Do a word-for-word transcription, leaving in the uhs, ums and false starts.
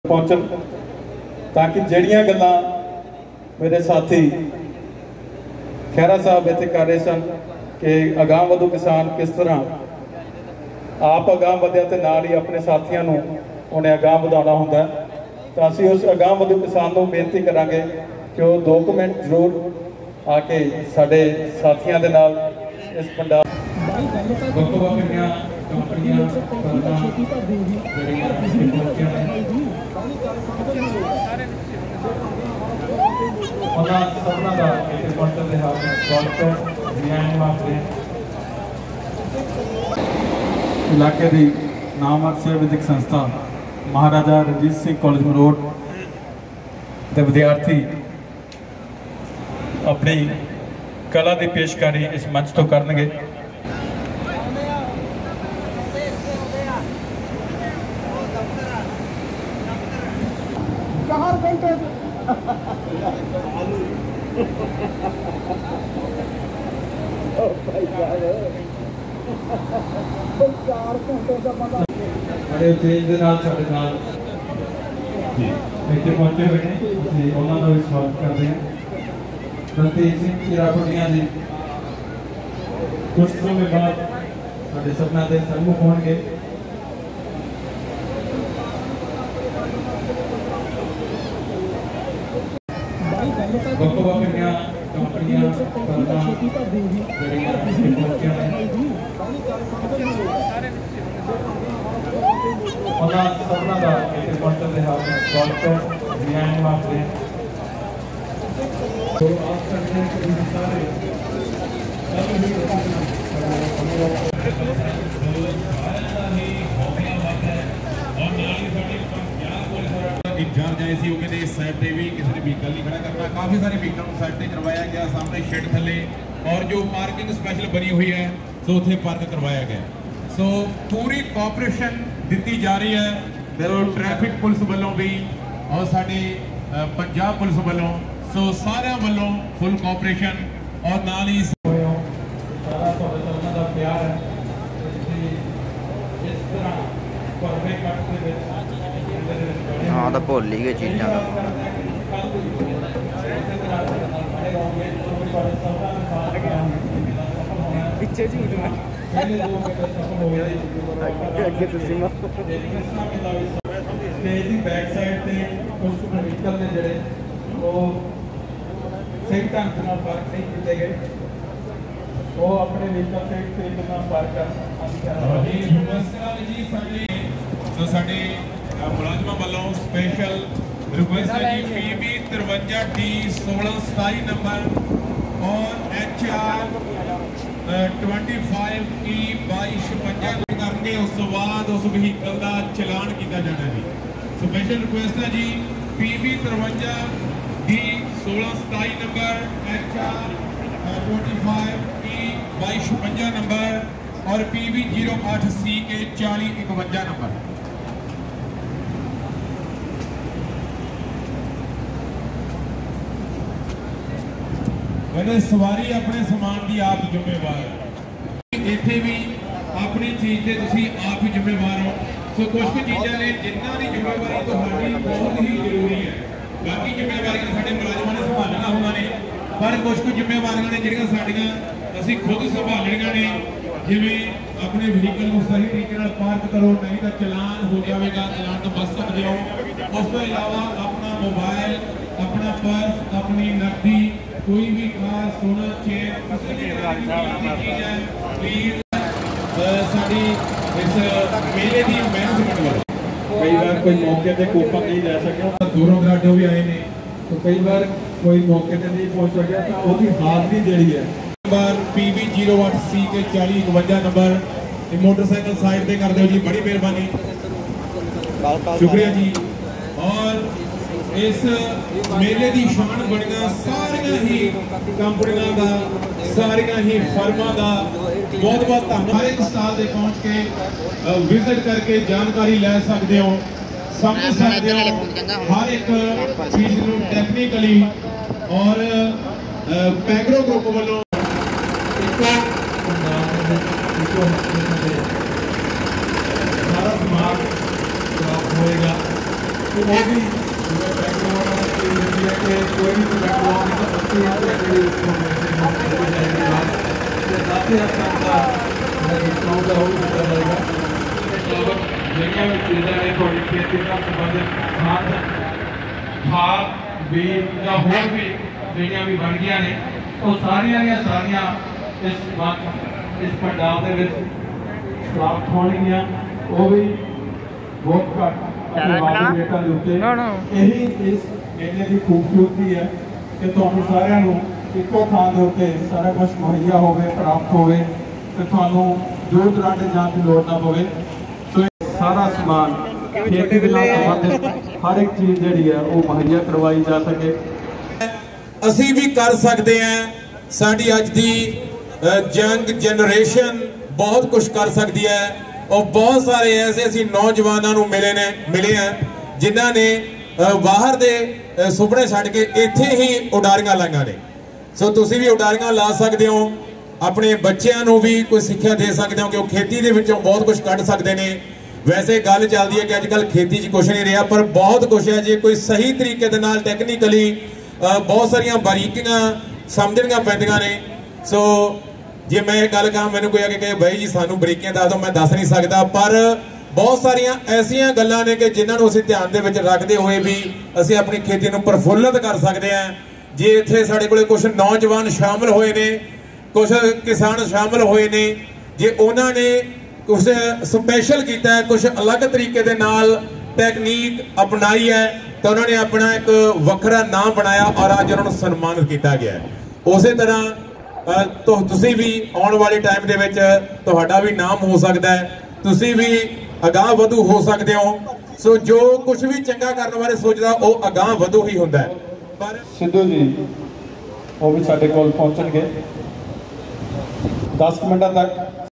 पहुंचन ताकि जड़ियां गल्लां मेरे साथी खैरा साहब इत्थे कर रहे सन कि अगाह वधू किसान किस तरह आप अगाह वधिया ते नाल ही अपने साथियों नूं उन्हें अगाह वधाउणा हुंदा है। तो असीं उस अगाह वधू किसान नूं बेनती करांगे कि वो दो कुछ मिनट जरूर आके साडे साथियों दे नाल इस पंडाल इलाके की नामवरत सेवा विधिक संस्था महाराजा रणजीत सिंह कॉलेज मरोड़ के विद्यार्थी अपनी कला की पेशकारी इस मंच तो करनगे। बड़े तेज दे नाल साडे नाल इत्थे पहुंचे हुए हैं, असीं उन्हां दा भी स्वागत करते हैं। रणजीत सिंह चिरापुटिया जी कुछ समय बाद साडे सबना दे सम्मुख होणगे। कंपनियां कंपनियां इंचार्ज आए थे कहते इस साइड पर भी किसी ने व्हीकल नहीं खड़ा करना। काफ़ी सारे व्हीकल साइड पर करवाया गया, सामने शेड थले और जो पार्किंग स्पैशल बनी हुई है सो उत्थे पार्क करवाया गया। सो पूरी कोऑपरेशन दी जा रही है बिल्कुल ट्रैफिक पुलिस वालों भी और साडे पंजाब पुलिस वालों, सो सारे वालों फुल कोऑपरेशन और नाल ही प्यार है। इस तरह हाँ तो भुल ही गए चीज़ा पिछे झूठ स्टेज की बैक साइड से कुछ व्हीकल ने जड़े वो सही ढंग से पार्क नहीं किए गए, वो अपने व्हीकल सही तरीके से पार्क कर तो साडे मुलाजमां वालों स्पेशल रिक्वेस्ट है जी पी बी तिरवंजा डी सोलह सताई नंबर और H R twenty five E बाईस छपंजा करके उस तो बाद उस व्हीकल का चलान किया जाना जी। स्पेशल रिक्वेस्ट है जी पी बी तिरवंजा डी सोलह सताई number H R twenty five E बाईस छपंजा नंबर और पी बी जीरो अठ सी के चाली इकवंजा नंबर। मैंने सवारी अपने समान की आप जिम्मेवार इत्थे भी अपनी चीज़ के तुसी आप ही जिम्मेवार हो। सो कुछ कुछ चीज़ों ने जिन्हों की जिम्मेवारी तो बहुत ही जरूरी है, बाकी जिम्मेवारियां साडे मुलाजमां ने संभालना होंदा ने, पर कुछ कुछ जिम्मेवारियां ने जिहड़ियां साडियां असीं खुद संभालणियां ने। जिवें अपने व्हीकल को सही तरीके नाल पार्क करो, नहीं तो चलान हो जाएगा, चलान तो बच सकते हो। उस तो इलावा अपना मोबाइल, अपना पर्स, अपनी नकदी, कोई भी कार, सोना, चेन किसी भी चीज़ है प्लीज साड़ी इस मेले की मैनेजमेंट वालों। कई बार कोई मौके पर कूपन नहीं ले सका, दूरों दराडों भी आए ने, तो कई बार कोई मौके पर नहीं पहुंच सका तो उसकी हाज़री जी है नंबर पी बी जीरो अठ सी के चाली इकवंजा नंबर मोटरसाइकिल साइड पे कर दो जी, बड़ी मेहरबानी, शुक्रिया जी। और इस मेले की शान बनिया सारिया ही कंपनियों का, सारिया ही फर्मां का बहुत बहुत धन्यवाद। हर एक स्टाल से पहुँच के विजिट करके जानकारी ले सकते हो, समझ सकते हो हर एक चीज़ को टेक्निकली। और पैगरो ग्रुप वालों सारा समाज होएगा। कि वो भी कि कोई भी बैकग्राउंड तो बच्चे यहाँ पे दस हज़ार तक का डिस्काउंट का वो भी दिया जाएगा। ਜਿਹੜੀਆਂ ਵੀ ਚੀਜ਼ਾਂ ਨੇ ਤੁਹਾਡੀ ਖੇਤੀ ਨਾਲ ਸੰਬੰਧਿਤ ਖਾਦ ਖਾਦ ਬੀਜ ਜਾਂ ਹੋਰ ਵੀ ਜਿਹੜੀਆਂ ਵੀ ਬਣ ਗਈਆਂ ਨੇ ਉਹ ਸਾਰੀਆਂ ਦੀਆਂ ਸਾਰੀਆਂ ਇਸ ਇਸ ਪੰਡਾਲ ਦੇ ਵਿੱਚ ਪ੍ਰਾਪਤ ਹੋਣਗੀਆਂ। ਉਹ ਵੀ ਬਹੁਤ ਘੱਟ ਆਪਣੇ ਰੇਟਾਂ ਦੇ ਉੱਤੇ। ਇਹੀ ਇਸ ਮੇਲੇ ਦੀ ਖੂਬਸੂਰਤੀ ਹੈ ਕਿ ਤੁਹਾਨੂੰ ਸਾਰਿਆਂ ਨੂੰ ਇੱਕੋ ਥਾਂ ਦੇ ਉੱਤੇ ਸਾਰਾ ਕੁਝ ਮੁਹੱਈਆ ਹੋਵੇ, ਪ੍ਰਾਪਤ ਹੋਵੇ ਤੇ ਤੁਹਾਨੂੰ ਦੂਰ ਦਰਾਡੇ ਜਾਣ ਦੀ ਲੋੜ ਨਾ ਪਵੇ। सारा समान खेती के नाल संबंधित हर एक चीज ਜਿਹੜੀ ਹੈ ਉਹ ਮੁਹੱਈਆ ਕਰਵਾਈ ਜਾ ਸਕੇ। ਅਸੀਂ ਵੀ ਕਰ ਸਕਦੇ ਹਾਂ। ਸਾਡੀ ਅੱਜ ਦੀ ਯੰਗ ਜਨਰੇਸ਼ਨ ਬਹੁਤ ਕੁਝ ਕਰ ਸਕਦੀ ਹੈ और बहुत सारे ऐसे ਅਸੀਂ ਨੌਜਵਾਨਾਂ ਨੂੰ ਮਿਲੇ ਨੇ ਮਿਲੇ ਆ ਜਿਨ੍ਹਾਂ ਨੇ ਬਾਹਰ ਦੇ ਸੁਪਨੇ ਛੱਡ ਕੇ ਇੱਥੇ ਹੀ ਉਡਾਰੀਆਂ ਲਾਈਆਂ ਨੇ। ਸੋ ਤੁਸੀਂ ਵੀ ਉਡਾਰੀਆਂ ਲਾ ਸਕਦੇ ਹੋ, ਆਪਣੇ ਬੱਚਿਆਂ ਨੂੰ ਵੀ ਕੋਈ ਸਿੱਖਿਆ ਦੇ ਸਕਦੇ ਹੋ ਕਿ ਉਹ ਖੇਤੀ ਦੇ ਵਿੱਚੋਂ ਬਹੁਤ ਕੁਝ ਕੱਢ ਸਕਦੇ ਨੇ। वैसे गल चलती है कि अजकल खेती च कुछ नहीं रहा पर बहुत कुछ है जे कोई सही तरीके दे नाल टैक्नीकली बहुत सारिया बारीकियां समझनियां पैंदियां ने। सो जे मैं गल कहां मैनूं कोई आके कहे भाई जी सानू बारीकियां दस दो, मैं दस नहीं सकता पर बहुत सारिया ऐसिया गल्लां ने कि जिन्हां नूं असीं ध्यान दे विच रखदे होए भी असीं अपनी खेती नूं प्रफुल्लित कर सकते हैं। जे इत्थे साडे कोले कुछ नौजवान शामिल होए ने, कुछ किसान शामिल होए ने, जे उन्हां ने कुछ स्पैशल किया है, कुछ अलग तरीके दे नाल टैक्नीक अपनाई है तो उन्होंने अपना एक वखरा नाम बनाया और अज उन्होंने सम्मानित किया गया है। उस तरह तो तुसी भी आने वाले टाइम दे विच तुहाडा भी नाम हो सकता है, तुसी भी अगाह वधू हो सकते हो। सो जो कुछ भी चंगा करने बारे सोचदा वो अगाह वधू ही हुंदा है। पर सिद्धू जी वो भी साडे कोल पहुंचणगे दस मिनटां तक।